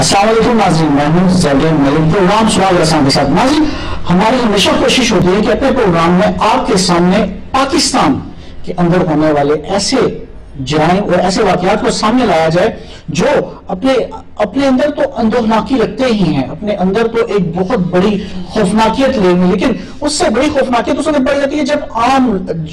السلام علیکم ناظرین، میں ہوں زیدین ملک، پروگرام سوال رساں کے ساتھ۔ ناظرین، ہماری ہمیشہ کوشش ہوتی ہے کہ اپنے پروگرام میں آپ کے سامنے پاکستان کے اندر ہونے والے ایسے جرائم اور ایسے واقعات کو سامنے لایا جائے جو اپنے اندر تو اندوہناکی رکھتے ہی ہیں، اپنے اندر تو ایک بہت بڑی خوفناکیت لے گی، لیکن اس سے بڑی خوفناکیت اس وقت بڑھ جاتی ہے جب عام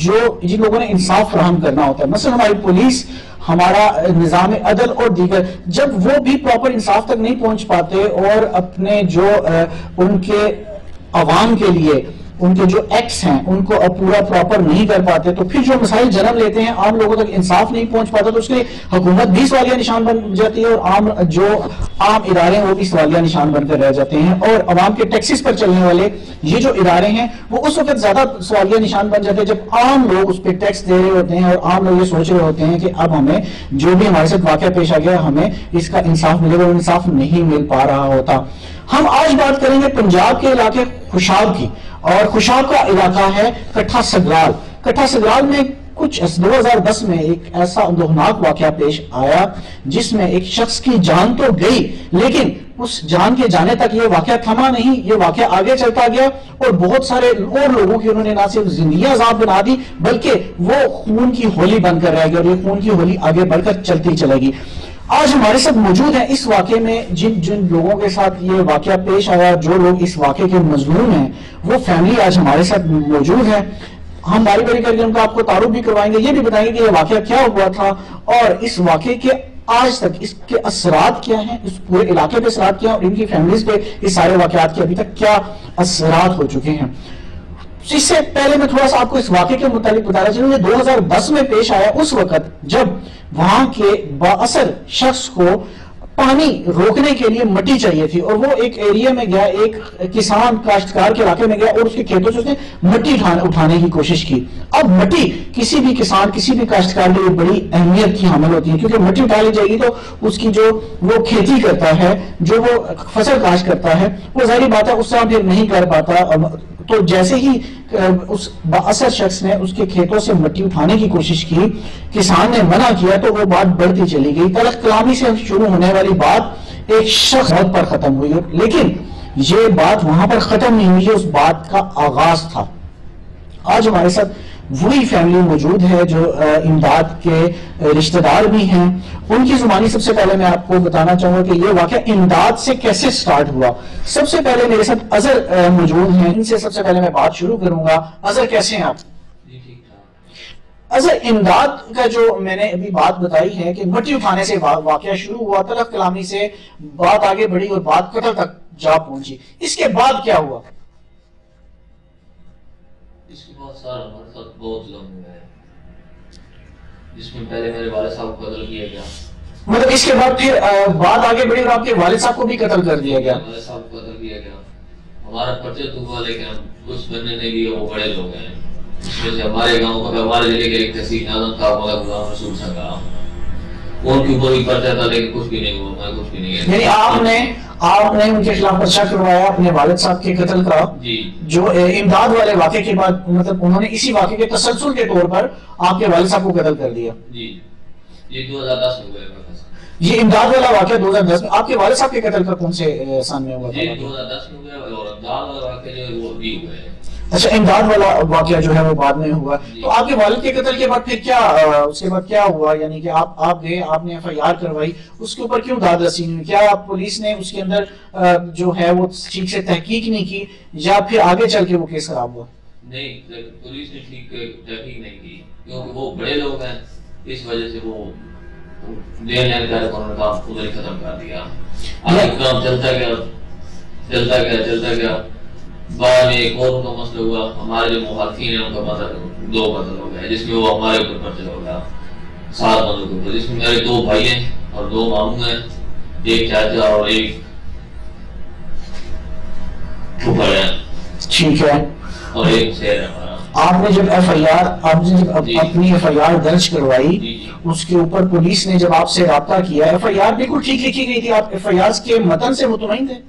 جن لوگوں نے انصاف فراہم کرنا ہوتا ہے، مثلا ہماری پولیس، ہمارا نظام عدل اور دیگر، جب وہ بھی پراپر انصاف تک نہیں پہنچ پاتے اور اپنے جو ان کے عوام کے لیے ان کے جو ایکٹس ہیں ان کو پورا پراپر نہیں کر پاتے، تو پھر جو مسائل جنم لیتے ہیں، عام لوگوں تک انصاف نہیں پہنچ پاتا، تو اس کے لیے حکومت بھی سوالیہ نشان بن جاتی ہے اور عام ادارے ہیں وہ بھی سوالیہ نشان بن کر رہ جاتے ہیں، اور عوام کے ٹیکسز پر چلنے والے یہ جو ادارے ہیں وہ اس وقت زیادہ سوالیہ نشان بن جاتے ہیں جب عام لوگ اس پہ ٹیکس دے رہے ہوتے ہیں اور عام لوگ یہ سوچ رہے ہوتے ہیں کہ اب ہمیں جو بھی ہمارے ساتھ واقعہ پیش آ گیا ہمیں اس کا انصاف ملے گا، اور انصاف نہیں مل پا رہا ہوتا۔ ہم آج بات کریں گے پنجاب کے علاقے خوشاب کی، اور خوشاب کا علاقہ ہے کٹھا سگرال۔ کٹھا سگرال میں کچھ 2010 میں ایک ایسا اندوہناک واقعہ پیش آیا جس میں ایک شخص کی جان تو گئی، لیکن اس جان کے جانے تک یہ واقعہ تھما نہیں، یہ واقعہ آگے چلتا گیا اور بہت سارے اور لوگوں کی انہوں نے نہ صرف زندگی عذاب بنا دی بلکہ وہ خون کی ہولی بن کر رہ گئی، اور یہ خون کی ہولی آگے بڑھ کر چلتی چلے گی۔ آج ہمارے ساتھ موجود ہیں اس واقعے میں جن لوگوں کے ساتھ یہ واقعہ پیش آیا، جو لوگ اس واقعے کے مظلوم ہیں، وہ فیملی آج ہمارے ساتھ موجود ہے۔ ہم باری باری کر کے ان کا آپ کو تعارف بھی کروائیں گے، یہ بھی بتائیں گے کہ یہ واقعہ کیا ہوا تھا اور اس واقعے کے آج تک اس کے اثرات کیا ہیں، اس پورے علاقے پہ اثرات کیا ہیں، اور ان کی فیملیز پہ اس سارے واقعات کے ابھی تک کیا اثرات ہو چکے ہیں۔ اس سے پہلے میں تھوڑا سا آپ کو اس واقعے کے متعلق بتانا چاہوں، یہ 2010 میں پیش آیا، اس وقت جب وہاں کے بااثر شخص کو پانی روکنے کے لیے مٹی چاہیے تھی، اور وہ ایک ایریا میں گیا، ایک کسان کاشتکار کے علاقے میں گیا اور اس کے کھیتوں سے اس نے مٹی اٹھانے کی کوشش کی۔ اب مٹی کسی بھی کسان، کسی بھی کاشتکار کے لیے بڑی اہمیت کی حامل ہوتی ہے، کیونکہ مٹی اٹھا لی جائے گی تو اس کی جو وہ کھیتی کرتا ہے، جو وہ فصل کاشت کرتا ہے، وہ ظاہری بات ہے اس سے پھر نہیں کر پاتا۔ تو جیسے ہی اس بااثر شخص نے اس کے کھیتوں سے مٹی اٹھانے کی کوشش کی، کسان نے منع کیا، تو وہ بات بڑھتی چلی گئی، تلخ کلامی سے شروع ہونے والی بات ایک شخص پر ختم ہوئی، لیکن یہ بات وہاں پر ختم نہیں ہوئی، یہ اس بات کا آغاز تھا۔ آج ہمارے ساتھ وہی فیملی موجود ہے جو امداد کے رشتہ دار بھی ہیں، ان کی زبانی سب سے پہلے میں آپ کو بتانا چاہوں گا کہ یہ واقعہ امداد سے کیسے سٹارٹ ہوا۔ سب سے پہلے میرے ساتھ اظہر موجود ہیں، ان سے سب سے پہلے میں بات شروع کروں گا۔ اظہر کیسے ہیں آپ؟ اظہر، امداد کا جو میں نے ابھی بات بتائی ہے کہ مٹی اٹھانے سے واقعہ شروع ہوا، تلخ کلامی سے بات آگے بڑھی اور بات قتل تک جا پہنچی، اس کے بعد کیا ہوا؟ اس کے بعد سارا ہمارے ساتھ بہت ظلم ہوا ہے، جس میں پہلے میرے والد صاحب کو قتل کیا گیا۔ مطلب اس کے بعد پھر بات آگے بڑھی اور آپ کے والد صاحب کو بھی قتل کر دیا گیا؟ والد صاحب کو قتل کیا گیا، ہمارا پرچہ تو ہوا لیکن ہم کچھ بننے نہیں دیے، وہ بڑے لوگ ہیں، اس میں سے ہمارے گاؤں کا، ہمارے ضلع کے ایک تحصیل ناظم تھا مگر غلام رسول صاحب کا، ان کے اوپر بھی پرچہ تھا لیکن کچھ بھی نہیں ہوا، میں کچھ بھی نہیں ہے۔ یعنی آپ نے ان کے خلاف پرچہ کروایا اپنے والد صاحب کے قتل کا، جو امداد والے واقعے کے بعد، مطلب انہوں نے اسی واقعے کے تسلسل کے طور پر آپ کے والد صاحب کو قتل کر دیا؟ جی، یہ 2010 میں ہوا ہے۔ یہ امداد والا واقعہ 2010 میں، آپ کے والد صاحب کے قتل کا کون سے سال میں ہوا تھا؟ جی 2010 میں ہوا ہے، اور امداد والا واقعہ جو ہے وہ بھی ہوا ہے۔ اچھا، امداد والا واقعہ جو ہے وہ بعد میں ہوا، تو آپ کے والد کے قتل کے بعد پھر کیا، اس کے بعد کیا ہوا؟ یعنی کہ آپ گئے، آپ نے ایف آئی آر کروائی، اس کے اوپر کیوں داد رسی نہیں ہوئی؟ کیا پولیس نے اس کے اندر جو ہے وہ ٹھیک سے تحقیق نہیں کی، یا پھر آگے چل کے وہ کیس خراب ہوا؟ نہیں، پولیس نے ٹھیک تحقیق نہیں کی، کیونکہ وہ بڑے لوگ ہیں، اس وجہ سے وہ دین لینے کا کام ادھر ہی ختم کر دیا۔ کام چلتا گیا، بعد میں ایک اور ان کا مسئلہ ہوا، ہمارے جو مخالفین ہیں ان کا مطلب 2 قتل ہو گیا، جس میں وہ ہمارے اوپر پرچہ ہو گیا 7 بندوں کے اوپر، جس میں میرے 2 بھائی ہیں اور 2 ماموں ہیں، ایک چاچا اور ایک پھوپھڑ ہے، ٹھیک ہے، اور ایک شہر ہے ہمارا۔ آپ نے جب اپنی ایف آئی آر درج کروائی، اس کے اوپر پولیس نے جب آپ سے رابطہ کیا، ایف آئی آر بالکل ٹھیک لکھی گئی تھی، آپ ایف آئی آر کے متن سے مطمئن تھے؟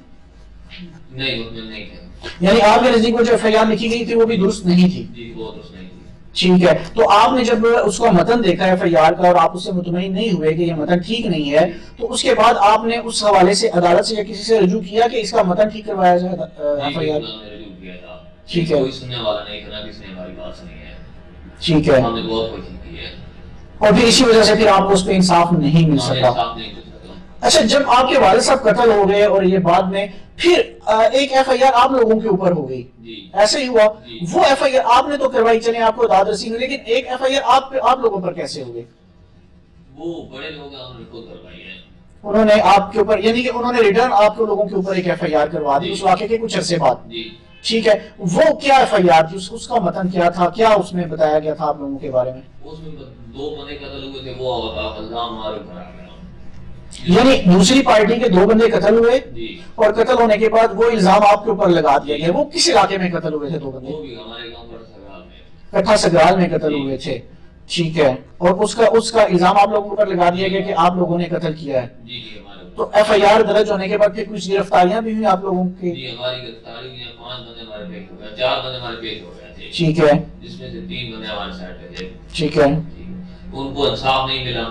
نہیں، مطمئن نہیں تھے، یعنی آپ کے نزدیک وہ جو ایف آئی آر لکھی گئی تھی وہ بھی درست نہیں تھی؟ جی وہ درست نہیں تھی۔ ٹھیک ہے، تو آپ نے جب اس کا متن دیکھا ایف آئی آر کا اور آپ اس سے مطمئن نہیں ہوئے کہ یہ متن ٹھیک نہیں ہے، تو اس کے بعد آپ نے اس حوالے سے عدالت سے یا کسی سے رجوع کیا کہ اس کا متن ٹھیک کروایا جائے ایف آئی آر؟ ٹھیک ہے، کوئی سننے والا نہیں تھا، کسی نے ہماری بات سنی ہے، ٹھیک ہے، ہم نے بہت کوشش کی ہے، اور پھر اسی وجہ سے پھر آپ کو اس پہ انصاف نہیں مل سکا۔ اچھا، جب آپ کے والد صاحب قتل ہو گئے اور یہ بعد میں پھر ایک ایف آئی آر آپ لوگوں کے اوپر ہو گئی، ایسے ہی ہوا، وہ ایف آئی آر آپ نے تو کروائی، چلیں آپ کو داد رسی ہوئی، لیکن ایک ایف آئی آر آپ لوگوں پر کیسے ہو گئی؟ وہ بڑے لوگ انہوں نے خود کروائی ہے، انہوں نے آپ کے اوپر، یعنی کہ انہوں نے ریٹرن آپ کے لوگوں کے اوپر ایک ایف آئی آر کروا دی اس واقعے کے کچھ عرصے بعد؟ ٹھیک ہے، وہ کیا ایف آئی آر تھی، اس کا متن کیا تھا، کیا اس میں بتایا گیا تھا آپ لوگوں کے بارے میں؟ اس میں 2 بندے قتل ہوئے تھے، وہ الزام ہمارے اوپر آ گیا، یعنی دوسری پارٹی کے 2 بندے قتل ہوئے اور قتل ہونے کے بعد وہ الزام آپ کے اوپر لگا دیا گیا۔ وہ کس علاقے میں قتل ہوئے تھے 2 بندے؟ وہ بھی ہمارے گاؤں پر سگرال میں، کٹھا سگرال میں قتل ہوئے تھے، ٹھیک ہے، اور اس کا الزام آپ لوگوں پر لگا دیا گیا کہ آپ لوگوں نے قتل کیا ہے۔ تو ایف آئی آر درج ہونے کے بعد پھر کچھ گرفتاریاں بھی ہوئی آپ لوگوں کی؟ جی، ہماری گرفتاری ہوئی ہیں، 5 بندے ہمارے پیش ہو گئے، 4 بندے ہمارے پیش ہو گئے تھے، ٹھیک ہے، جس میں سے 3 بندے ہمارے سائڈ پہ تھے، ٹھیک ہے، ان کو انصاف نہیں ملا،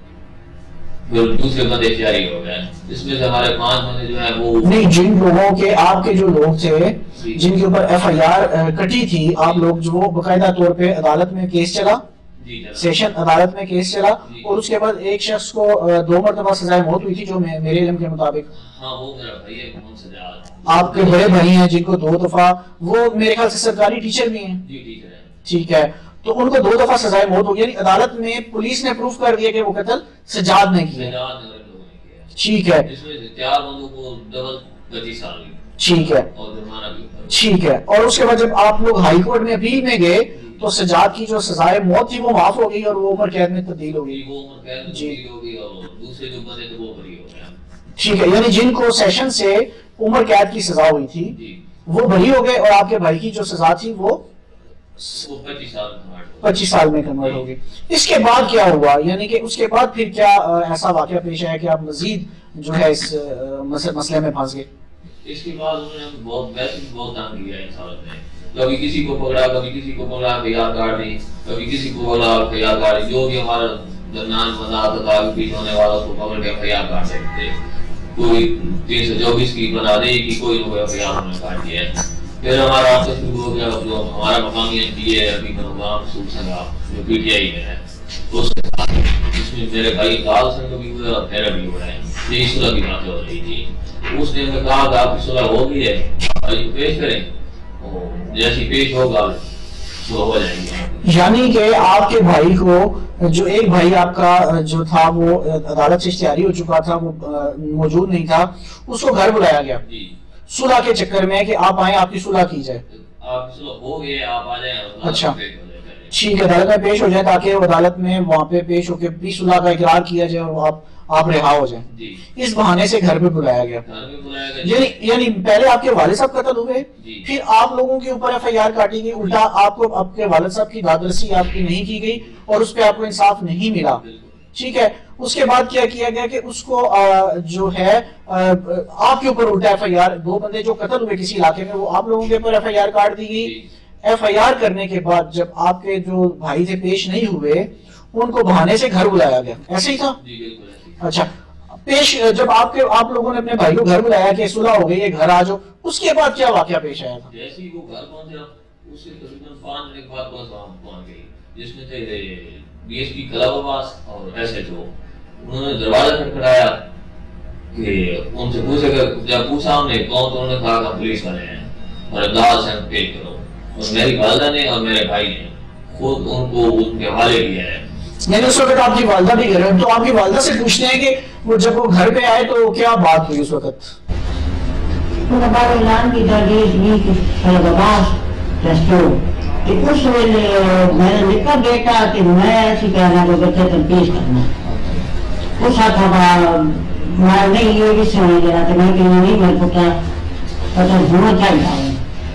پھر دوسرے بندے جاری ہو گئے، اس میں سے ہمارے 5 بندے جو ہیں وہ نہیں، جن لوگوں کے آپ کے جو لوگ تھے جن کے اوپر ایف آئی آر کٹی تھی، آپ لوگ جو باقاعدہ طور پہ عدالت میں کیس چلا، سیشن عدالت میں کیس چلا، اور اس کے بعد ایک شخص کو 2 مرتبہ سزائے موت ہوئی تھی جو میرے علم کے مطابق، ہاں وہ میرا بھائی ہے، کون سجاد، آپ کے بڑے بھائی ہیں جن کو 2 دفعہ، وہ میرے خیال سے سرکاری ٹیچر بھی ہیں، جی ٹیچر ہے، ٹھیک ہے، تو ان کو 2 دفعہ سزائے موت ہوگی، یعنی عدالت میں پولیس نے پروف کر دیا کہ وہ قتل سجاد نے کیا، ٹھیک ہے، اس میں سے 4 بندوں کو ڈبل 25 سال ہوئی، ٹھیک ہے، اور جرمانہ بھی، ٹھیک ہے، اور اس کے بعد جب آپ لوگ ہائی کورٹ میں اپیل میں گئے تو سجاد کی جو سزائے موت تھی وہ معاف ہو گئی اور وہ عمر قید میں تبدیل ہو گئی، وہ عمر قید میں تبدیل ہو گئی، اور دوسرے جو بندے تھے وہ بری ہو گیا، ٹھیک ہے، یعنی جن کو سیشن سے عمر قید کی سزا ہوئی تھی وہ بری ہو گئے، اور آپ کے بھائی کی جو سزا تھی وہ 25 سال میں کنورٹ ہوگی۔ اس کے بعد کیا ہوا، یعنی کہ اس کے بعد پھر کیا ایسا واقعہ پیش آیا کہ آپ مزید جو ہے اس مسئلے میں پھنس گئے؟ اس کے بعد انہوں نے بہت بہت تنگ کیا انسانت نے، کبھی کسی کو پکڑا، کبھی کسی کو پکڑا خیال کاٹ دی، کبھی کسی کو پکڑا خیال کاٹ دی، جو بھی ہمارا درمیان بندہ آتا تھا پیچھے ہونے والا اس کو پکڑ کے خیال کاٹ دیتے تھے، کوئی 324 کی بنا دے کہ کوئی نہ کوئی خیال ہم نے کاٹ دیا ہے۔ پھر ہمارا آپ سے شروع ہو گیا جو ہمارا مقامی ایم پی ہے ابھی نظام رسول صاحب جو پی ٹی آئی میں ہے، اس کے ساتھ اس میں میرے بھائی لال سنگھ کا بھی ہوا اور میرا بھی ہوا ہے، یہی صلح کی باتیں ہو رہی تھی، اس نے ہمیں کہا کہ آپ کی صلح ہو گئی ہے، بھائی کو پیش کریں، جیسی پیش ہوگا صلح ہو جائیں گے۔ یعنی کہ آپ کے بھائی کو، جو ایک بھائی آپ کا جو تھا وہ عدالت سے اشتہاری ہو چکا تھا، وہ موجود نہیں تھا، اس کو گھر بلایا گیا صلح کے چکر میں کہ آپ آئیں، آپ کی صلح کی جائے، آپ کی صلح ہو گئی، آپ آ جائیں، اچھا ٹھیک ہے، عدالت میں پیش ہو جائے تاکہ عدالت میں وہاں پہ پیش ہو کے بھی صلح کا اقرار کیا جائے اور آپ رہا ہو جائیں، اس بہانے سے گھر پہ بلایا گیا۔ یعنی پہلے آپ کے والد صاحب قتل ہوئے، پھر آپ لوگوں کے اوپر ایف آئی آر کاٹی گئی، الٹا آپ کو آپ کے والد صاحب کی دادرسی آپ کی نہیں کی گئی اور اس پہ آپ کو انصاف نہیں ملا، ٹھیک ہے، اس کے بعد کیا کیا گیا کہ اس کو جو ہے آپ کے اوپر الٹا ایف آئی آر، 2 بندے جو قتل ہوئے کسی علاقے میں وہ آپ لوگوں کے اوپر ایف آئی آر کاٹ دی گئی۔ ایف آئی آر کرنے کے بعد جب آپ کے جو بھائی تھے پیش نہیں ہوئے، ان کو بہانے سے گھر بلایا گیا، ایسے ہی تھا؟ اچھا، پیش جب آپ لوگوں نے اپنے بھائی کو گھر بلایا کہ صلح ہو گئی ہے، گھر آ جاؤ، اس کے بعد کیا واقعہ پیش آیا تھا؟ جیسے ہی وہ گھر پہنچا اس سے تقریباً 5 منٹ بعد پہنچ گئی، جس میں تھے D S P Kalab Abbas اور ایس ایچ او، انہوں نے دروازہ کھٹکھٹایا کہ ان سے پوچھا کہ جب پوچھا ہم نے کون، تو انہوں نے کہا کہ پولیس والے ہیں اور امداد سے پیش کرو، اور میری والدہ نے اور میرے بھائی نے خود ان کو ان کے حوالے کیا ہے۔ یعنی اس وقت آپ کی والدہ بھی گھر ہے، تو آپ کی والدہ سے پوچھتے ہیں کہ وہ جب وہ گھر پہ آئے تو کیا بات ہوئی اس وقت؟ اعلان کی تجویز ہوئی کہ عباس ریسٹور کہ اس ویلے میرا نکا بیٹا کہ میں ایسی کہنا کو بچے تم پیش کرنا، اس ہاتھ میں نہیں یہ بھی سمجھ گیا کہ میں کہ نہیں میرے پتا پتا ہونا چاہیے،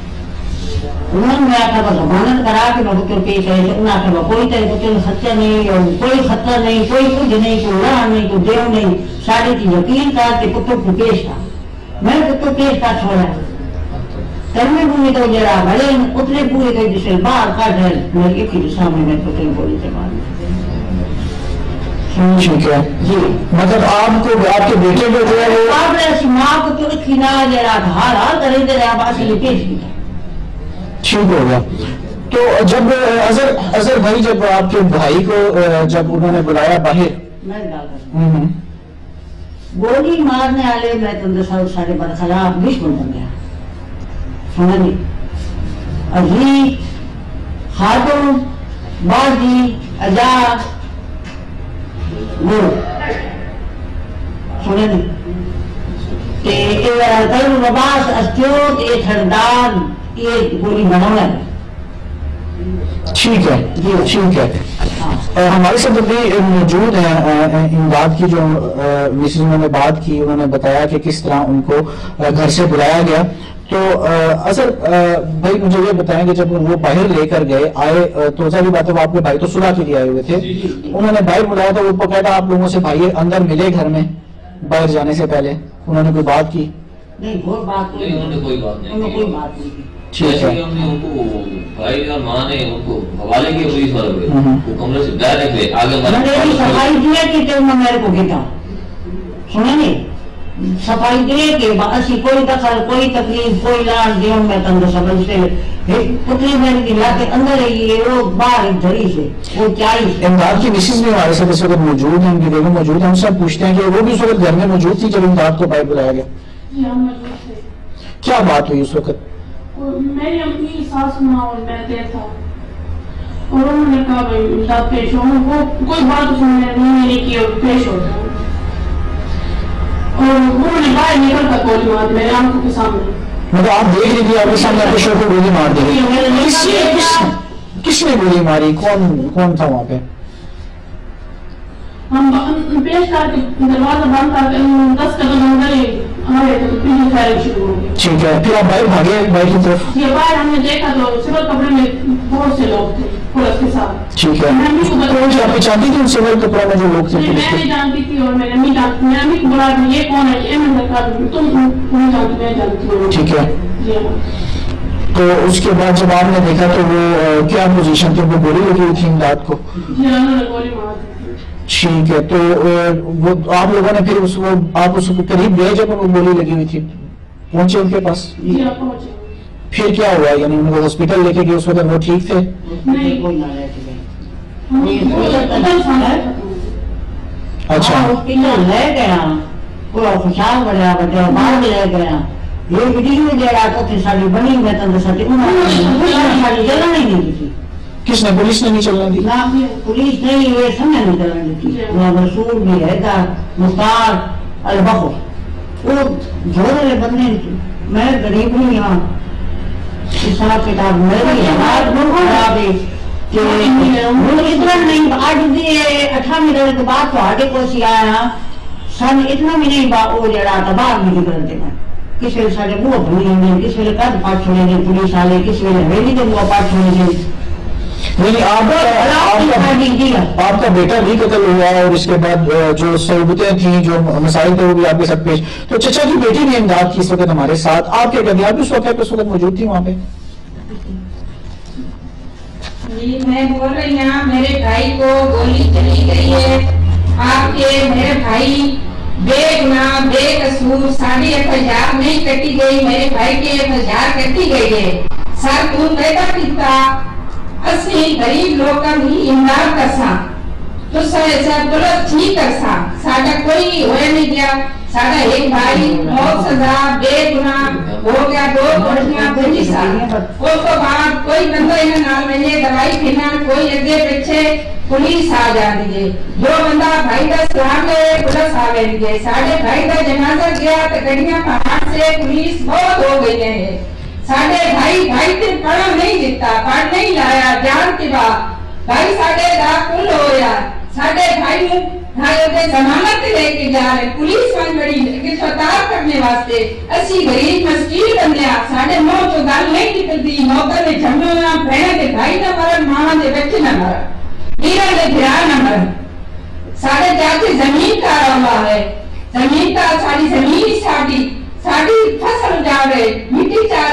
انہوں نے آخر بس ضمانت کرا کے میں پتر پیش آئے، انہوں نے آخر کوئی تیرے پتر میں خطہ نہیں، اور کوئی خطہ نہیں، کوئی کچھ نہیں، کوئی راہ نہیں، کوئی دیو نہیں، ساری کی یقین کر کے پتر کو پیش کر، میں پتر پیش کر چھوڑا ترمے پوری تو جڑا بھلے اتنے پوری کے جسے باہر کٹ ہے میرے کے سامنے میں پتہ بولی سے مار ٹھیک ہے جی مطلب آپ کو آپ کے بیٹے کو جو ہے وہ آپ نے ماں کو تو کھینا جڑا ہار ہار کرے دے آپ اصل پیش کیا ٹھیک ہو گیا. تو جب اظہر بھائی جب آپ کے بھائی کو جب انہوں نے بلایا باہر میں گولی مارنے والے میں تم دسا سارے برخلاف دشمن بن گیا سننی عزیز خاتون بازی اجاز گل سننی تر رباس استیوت یہ تھردان یہ گولی بنانا ہے. ٹھیک ہے جی ٹھیک ہے. ہمارے ساتھ بھی موجود ہیں امداد کی جو مسز انہوں نے بات کی, انہوں نے بتایا کہ کس طرح ان کو گھر سے بلایا گیا. تو اصل بھائی مجھے یہ بتائیں کہ جب وہ باہر لے کر گئے آئے تو ظاہری بات ہے وہ آپ کے بھائی تو صلح کے لیے آئے ہوئے تھے, انہوں نے باہر بلایا تو وہ کہتا آپ لوگوں سے بھائی اندر ملے گھر میں باہر جانے سے پہلے انہوں نے کوئی بات کی؟ نہیں کوئی بات نہیں, انہوں نے کوئی بات نہیں کی. ٹھیک ہے ہم نے ان کو بھائی اور ماں نے ان کو حوالے کیا پولیس والوں کے, وہ کمرے سے باہر نکلے آگے میری صفائی دیا کہ تم میرے کو کہتا سنا نہیں صفائی دے کہ اسی کوئی دخل کوئی تکلیف کوئی لاش دیوں میں تندر سمجھتے پتلی میرے کی لا کے اندر ہے وہ باہر ایک دھڑی سے وہ چاہیے. امداد کی مسز بھی ہمارے ساتھ اس وقت موجود ہیں, ان کی بیگم موجود ہیں, ہم سب پوچھتے ہیں کہ وہ بھی اس وقت گھر میں موجود تھی جب امداد کو باہر بلایا گیا؟ کیا بات ہوئی اس وقت؟ میری اپنی ساس ماں اور میں دے تھا اور انہوں نے کہا بھائی امداد پیش ہو, وہ کوئی بات اس نے نہیں کی اور پیش ہو جائے اور انہوں نے باہر نکل کر گولی مار دی میرے آنکھوں کے سامنے. مطلب آپ دیکھ لیجیے آپ کے سامنے آپ کے شوہر کو گولی مار دی, کس نے گولی ماری, کون تھا وہاں پہ؟ ہم پیش کر کے دروازہ بند کر کے 10 قدم اندر ہی آئے تو پیچھے فائرنگ شروع ہو گئی. ٹھیک ہے, پھر آپ باہر بھاگے باہر کی طرف؟ یہ باہر ہم نے دیکھا تو سول کپڑے میں بہت سے لوگ تھے پولیس کے ساتھ. ٹھیک ہے, کون آپ پہچانتی تھی ان سول کپڑے میں جو لوگ تھے؟ میں نہیں جانتی تھی اور میری امی جانتی, میری امی کو بولا یہ کون ہے, یہ میں بتا دوں تم نہیں جانتی, میں جانتی ہوں. ٹھیک ہے, جی ہاں. تو اس کے بعد جب آپ نے دیکھا تو وہ کیا پوزیشن تھی, وہ گولی لگی ہوئی تھی امداد کو؟ جی انہوں نے گولی مار دی. ٹھیک ہے, تو وہ آپ لوگوں نے پھر آپ اس کو قریب گئے جب ان کو گولی لگی ہوئی تھی, پہنچے ان کے پاس؟ جی ہاں پہنچے. پھر کیا ہوا, یعنی ان کو ہاسپٹل لے کے گئے اس وقت وہ ٹھیک تھے؟ نہیں کوئی نہ لے کے اچھا ہاسپٹل لے گیا کوئی خوشحال بڑھیا بڑھیا باہر لے گیا. یہ ویڈیو جڑا تو ساری بنی میں تم ساری ساری جلن ہی نہیں تھی. کس نے, پولیس نے نہیں چلنے دی؟ نہ پولیس نہیں, یہ سمجھ نہیں چلنے دی. وہ رسول بھی ہے دا مختار البخر وہ جھوڑے بندے, میں غریب نہیں ہوں, حساب کتاب میری ہمارا ملک خراب ہے کہ اتنا نہیں. آج دی 18 منٹ کے بعد تو کو سی آیا سن اتنا بھی نہیں وہ جڑا تباہ بھی نکلتے ہیں. کس ویلے سارے بو بھولی نہیں, کس ویلے کد پاٹ چھوڑے گئے پولیس والے, کس ویلے حویلی کے بو پاٹ چھوڑے گئے. یعنی آپ کا بیٹا بھی قتل ہوا اور اس کے بعد جو صعوبتیں تھیں جو مسائل تھے وہ بھی آپ کے ساتھ پیش. تو چچا کی بیٹی نے امداد کی اس وقت ہمارے ساتھ, آپ کیا کہتے ہیں, آپ بھی اس وقت موجود تھی وہاں پہ؟ میں بول رہی ہوں میرے بھائی کو گولی چلی گئی ہے. آپ کے میرے بھائی بے گناہ بے قصور ساری FIR نہیں کٹی گئی, میرے بھائی کی FIR کٹی گئی ہے. سر تو پیدا کیتا اسی غریب لوگوں کی امداد کرسا تو سب غلط ٹھیک کرسا, ساڈا کوئی ہوئے نہیں گیا. ساڈا ایک بھائی موت سزا بے گناہ ہو گیا 2 گولیاں 25 سال. اس کو بعد کوئی بندہ انہاں نال ملے دوائی پینا کوئی اگے پیچھے پولیس آ جاتی ہے. جو بندہ بھائی کا سلام لے پولیس آ گئی ہے. ساڈے بھائی کا جنازہ گیا تو گڑیاں پہاڑ سے پولیس بہت ہو گئی ہے. ساڈے بھائی تے پڑھا نہیں دیتا, پڑھ نہیں لایا, جان کے بعد بھائی ساڈے دا کل ہویا. ساڈے بھائی نوں بھائی ضمانت لے کے جا رہے پولیس وان بڑی گرفتار کرنے واسطے. اسی غریب مسکین بندے آ, ساڈے منہ تو گل نہیں نکلتی. موقع تے جمنا بہن دے بھائی نہ مرن, ماں دے بچے نہ مرن, میرا دے بھرا نہ مرن. ساڈے جاتے زمین کا رولا ہے, زمین کا ساری زمین ساڈی فصل جا رہے, مٹی جا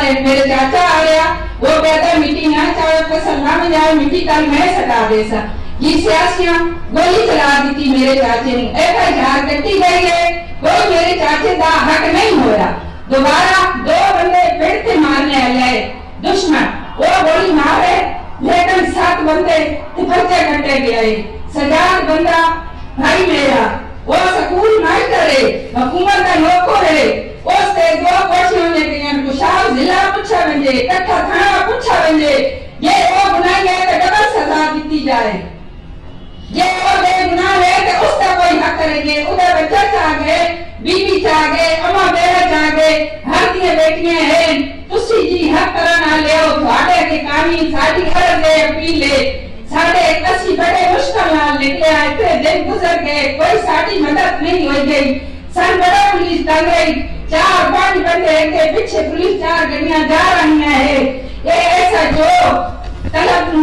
ہے میرے چاچا آ گیا وہ کہتا مٹی نہ چاہے فصل نہ میں جائے مٹی کل میں سٹا دے سا یہ سیاسیاں گولی چلا دی تھی میرے چاچے نے ایسا جھاڑ کٹی گئی ہے کوئی میرے چاچے دا حق نہیں ہو رہا دوبارہ 2 بندے پھر سے مارنے آئے دشمن وہ گولی مارے لیکن 7 بندے پرچے کٹے گئے سجاد بندہ بھائی میرا وہ سکول ماسٹر ہے حکومت کا نوکر ہے اس سے 2 کوششوں نے کہ کشاب ضلع پوچھا ونجے کٹھا تھانہ پوچھا ونجے یہ وہ گناہ ہے کہ ڈبل سزا دیتی جائے یہ وہ بے گناہ ہے کہ اس کا کوئی حق کریں گے ادھر بچہ چاہ گئے بیوی چاہ گئے اما بیرا چاہ گئے ہر دیئے بیٹیاں ہیں تسی جی حق کرنا لے ہو تھوڑے کے قانون ساڑھی عرض ہے اپیل ہے ساڑھے کسی بڑے مشکل نال نکلے آئے اتنے دن گزر گئے کوئی ساڑھی مدد نہیں ہوئی گئی سن بڑا پولیس ڈال گئی 4-5 بندے کے پیچھے پولیس 4 گڑیاں جا رہی ہیں یہ ایسا جو طلب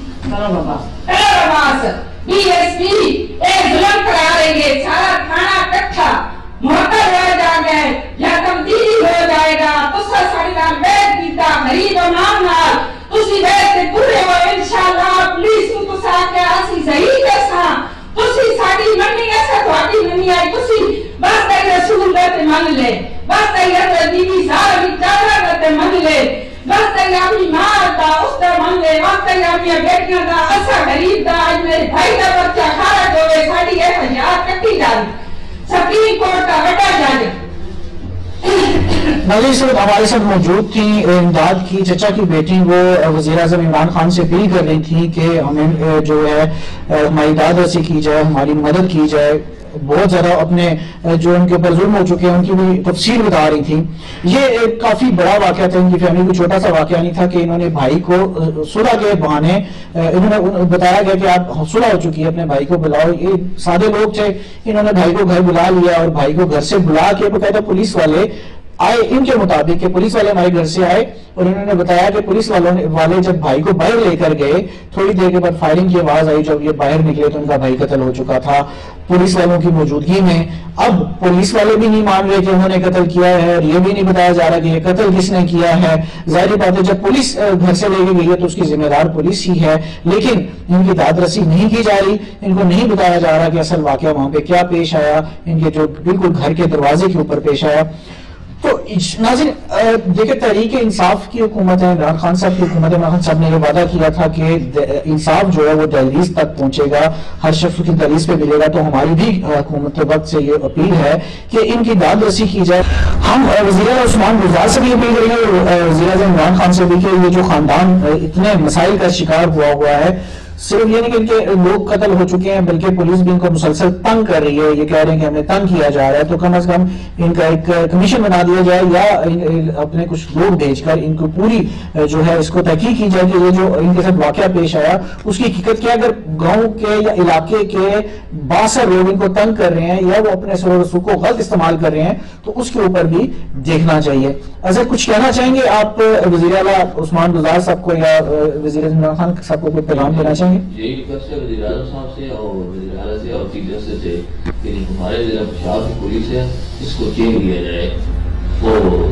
عباس BSP ایک ظلم کرا رہی ہے سارا کھانا کٹھا محکر ہو جا گئے یا تبدیلی ہو جائے گا تسا ساڑی نال بیت دیتا غریب و نام نال تسی بیت سے پورے ہو انشاءاللہ پولیس کو تسا کے آسی صحیح کسا تسی ساڑی منی ایسا تھوڑی منی آئی تسی بس تائی رسول بیت من لے بس تائی حضرت بیوی زار بھی چادر بیت من لے بس تائی اپنی ماں دا اس دا من لے بس تائی اپنی بیٹیاں دا ایسا غریب دا آج میرے بھائی دا بچہ خارج ہوئے ساڑی ایسا یاد کٹی جاری سپریم کورٹ کا بڑا جج ناظرین صاحب ہمارے ساتھ موجود تھیں امداد کی چچا کی بیٹی وہ وزیر اعظم عمران خان سے اپیل کر رہی تھی کہ ہمیں جو ہے ہماری داد رسی کی جائے ہماری مدد کی جائے بہت زیادہ اپنے جو ان کے اوپر ظلم ہو چکے ہیں ان کی بھی تفصیل بتا رہی تھی یہ ایک کافی بڑا واقعہ تھا ان کی فیملی کو چھوٹا سا واقعہ نہیں تھا کہ انہوں نے بھائی کو صلح کے بہانے انہوں نے بتایا گیا کہ آپ صلح ہو چکی ہے اپنے بھائی کو بلاؤ یہ سادے لوگ تھے انہوں نے بھائی کو گھر بلا لیا اور بھائی کو گھر سے بلا کے وہ کہتا پولیس والے آئے ان کے مطابق کہ پولیس والے ہمارے گھر سے آئے اور انہوں نے بتایا کہ پولیس والے جب بھائی کو باہر لے کر گئے تھوڑی دیر کے بعد فائرنگ کی آواز آئی جب یہ باہر نکلے تو ان کا بھائی قتل ہو چکا تھا پولیس والوں کی موجودگی میں اب پولیس والے بھی نہیں مان رہے کہ انہوں نے قتل کیا ہے اور یہ بھی نہیں بتایا جا رہا کہ یہ قتل کس نے کیا ہے ظاہری بات ہے جب پولیس گھر سے لے کے گئی ہے تو اس کی ذمہ دار پولیس ہی ہے لیکن ان کی داد رسی نہیں کی جا رہی ان کو نہیں بتایا جا رہا کہ اصل واقعہ وہاں پہ کیا پیش آیا ان کے جو بالکل گھر کے دروازے کے اوپر پیش آیا تو ناظرین دیکھیں تحریک انصاف کی حکومت ہے عمران خان صاحب کی حکومت ہے عمران خان صاحب نے یہ وعدہ کیا تھا کہ انصاف جو ہے وہ دہلیز تک پہنچے گا ہر شخص کی دہلیز پہ ملے گا تو ہماری بھی حکومت کے وقت سے یہ اپیل ہے کہ ان کی داد رسی کی جائے ہم وزیر عثمان گلزار سے بھی اپیل کریں گے وزیر اعظم عمران خان سے بھی کہ یہ جو خاندان اتنے مسائل کا شکار ہوا ہے صرف یہ نہیں کہ ان کے لوگ قتل ہو چکے ہیں بلکہ پولیس بھی ان کو مسلسل تنگ کر رہی ہے یہ کہہ رہے ہیں کہ ہمیں تنگ کیا جا رہا ہے تو کم از کم ان کا ایک کمیشن بنا دیا جائے یا اپنے کچھ لوگ بھیج کر ان کو پوری جو ہے اس کو تحقیق کی جائے کہ یہ جو ان کے ساتھ واقعہ پیش آیا اس کی حقیقت کیا اگر گاؤں کے یا علاقے کے 62 لوگ ان کو تنگ کر رہے ہیں یا وہ اپنے سرور کو غلط استعمال کر رہے ہیں تو اس کے اوپر بھی دیکھنا چاہیے اگر کچھ کہنا چاہیں گے آپ وزیر اعلیٰ عثمان گلزار صاحب کو یا وزیر اعظم عمران خان صاحب کو کوئی پیغام دینا چاہیں گے یہی ریکویسٹ ہے وزیر اعظم صاحب سے اور وزیر اعلیٰ سے اور چیف جسٹس سے کہ ہمارے ضلع پشاور کی پولیس ہے اس کو چینج کیا جائے اور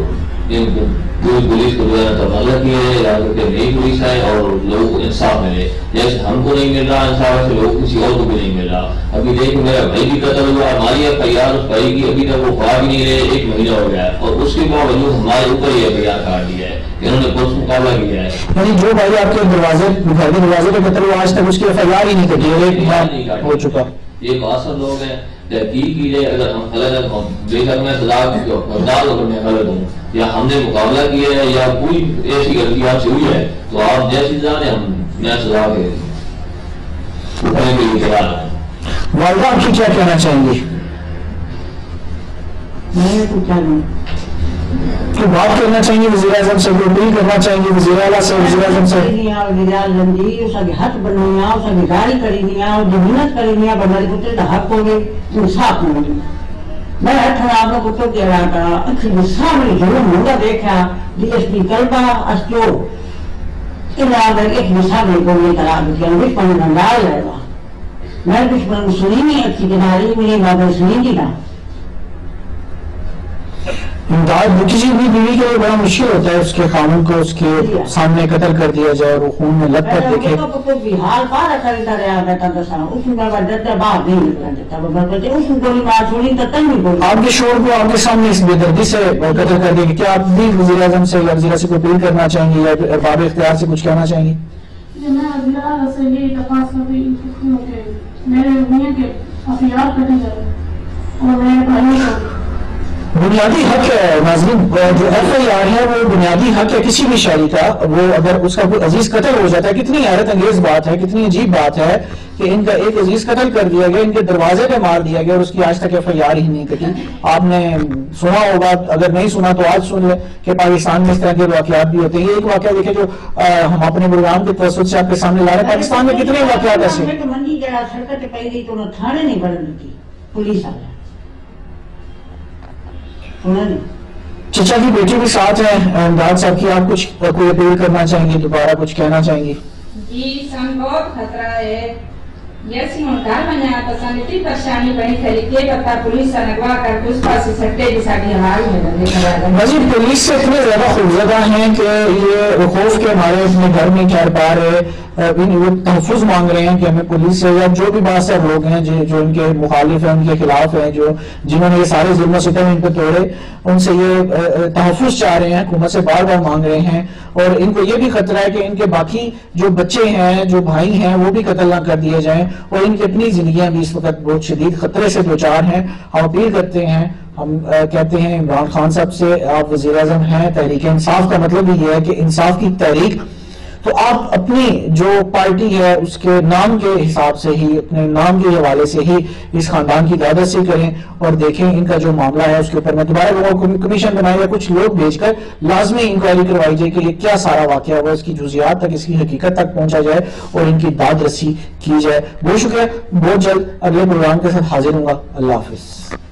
پولیس کو تبادلہ کیا جائے یا کہ نئی پولیس آئے اور لوگوں کو انصاف ملے جیسے ہم کو نہیں مل رہا انصاف ایسے لوگ کسی اور کو بھی نہیں مل رہا ابھی دیکھ میرا بھائی بھی قتل ہوا ہماری FIR اس بھائی کی ابھی تک وہ خواہ بھی نہیں رہے 1 مہینہ ہو گیا ہے اور اس کے باوجود ہمارے اوپر یہ FIR کاٹ دیا ہے انہوں نے پولیس مقابلہ کیا ہے یعنی جو بھائی آپ کے دروازے گھر کے دروازے پہ قتل ہوا آج تک اس کی FIR ہی نہیں کٹی ہو چکا یہ 62 لوگ ہیں تحقیق کی جائے اگر ہم غلط ہیں تو بے شک میں سزا حقدار اگر میں غلط ہوں یا ہم نے مقابلہ کیا ہے یا کوئی ایسی غلطی آپ سے ہوئی ہے تو آپ جیسی سزا دیں میں سزا کے اٹھنے کے لیے تیار ہوں والدہ آپ کی کیا کہنا چاہیں گے میں کچھ چاہوں تو بات کرنا چاہیں گے وزیر اعظم سے اپیل کرنا چاہیں گے وزیر اعلیٰ سے وزیر اعظم سے وزیر اعظم جی اس کی حق بننی اس کی گاڑی کرنی اور جو محنت کرنی بندے پتر کا حق ہو گئے انصاف ہو گئی میں ہاتھ آپ کو پتر کے علاقہ اکھی سامنے ظلم ہوگا دیکھا DSP کلبہ اسٹو انہاں ایک مثال کو یہ قرار دیا وہ پن ڈال ہے میں کچھ سنی نہیں اچھی کناری میں بابا سنی نہیں نا امداد کسی بھی بیوی کے لیے بڑا مشکل ہوتا ہے اس کے خامن کو اس کے سامنے قتل کر دیا جائے اور وہ خون میں لت کر دیکھے. بہار باہر کرتا رہا بیٹا تو اس میں باہر نہیں نکلنا دیتا اس میں گولی مار چھوڑی تو تن نہیں بولی. آپ کے شوہر کو آپ کے سامنے اس بے دردی سے قتل کر دیا کہ کیا آپ بھی وزیر اعظم سے یا وزیر سے کوئی اپیل کرنا چاہیں گے یا باب اختیار سے کچھ کہنا چاہیں گے؟ میں وزیر اعظم سے یہ درخواست کر رہی ہوں کہ میرے میاں کے اختیار کٹے جائے اور میرے بھائی کو بنیادی حق ہے. ناظرین جو ایف آئی آر ہے وہ بنیادی حق ہے کسی بھی شہری کا. وہ اگر اس کا کوئی عزیز قتل ہو جاتا ہے, کتنی حیرت انگیز بات ہے, کتنی عجیب بات ہے کہ ان کا ایک عزیز قتل کر دیا گیا, ان کے دروازے پہ مار دیا گیا اور اس کی آج تک ایف آئی آر ہی نہیں کٹی. آپ نے سنا ہوگا, اگر نہیں سنا تو آج سن لیں کہ پاکستان میں اس طرح کے واقعات بھی ہوتے ہیں. یہ ایک واقعہ دیکھیں جو ہم اپنے پروگرام کے توسط سے آپ کے سامنے لا رہے ہیں. پاکستان میں کتنے واقعات ایسے منڈی جڑا سڑک تے پئی گئی تو انہوں تھانے نہیں بڑھن دیتی پولیس والا. چچا کی بیٹی بھی ساتھ ہے امداد صاحب کی, آپ کچھ کوئی اپیل کرنا چاہیں گے, دوبارہ کچھ کہنا چاہیں گے؟ جی سن بہت خطرہ ہے. یسی ہوں گھر بنیا تو سن اتنی پریشانی بنی کھڑی کہ پتہ پولیس سے نگوا کر کے اس پاس سٹے بھی ساڑی حال میں بندے بھائی پولیس سے اتنے زیادہ خوفزدہ ہیں کہ یہ خوف کے ہمارے اپنے گھر میں ٹھہر پا رہے, وہ تحفظ مانگ رہے ہیں کہ ہمیں پولیس سے یا جو بھی باعث لوگ ہیں جو ان کے مخالف ہیں, ان کے خلاف ہیں, جنہوں نے یہ سارے ظلم و ستم ان پہ توڑے, ان سے یہ تحفظ چاہ رہے ہیں, حکومت سے بار بار مانگ رہے ہیں. اور ان کو یہ بھی خطرہ ہے کہ ان کے باقی جو بچے ہیں, جو بھائی ہیں, وہ بھی قتل نہ کر دیے جائیں اور ان کی اپنی زندگیاں بھی اس وقت بہت شدید خطرے سے دوچار ہیں. ہم اپیل کرتے ہیں, ہم کہتے ہیں عمران خان صاحب سے, آپ وزیر اعظم ہیں, تحریک انصاف کا مطلب یہ ہے کہ انصاف کی تحریک, تو آپ اپنی جو پارٹی ہے اس کے نام کے حساب سے ہی, اپنے نام کے حوالے سے ہی اس خاندان کی قیادت سے کریں اور دیکھیں ان کا جو معاملہ ہے اس کے اوپر میں دوبارہ لوگوں کو کمیشن بنائے یا کچھ لوگ بھیج کر لازمی انکوائری کروائی جائے کہ یہ کیا سارا واقعہ ہوا, اس کی جزیات تک, اس کی حقیقت تک پہنچا جائے اور ان کی داد رسی کی جائے. بہت شکریہ, بہت جلد اگلے پروگرام کے ساتھ حاضر ہوں گا. اللہ حافظ.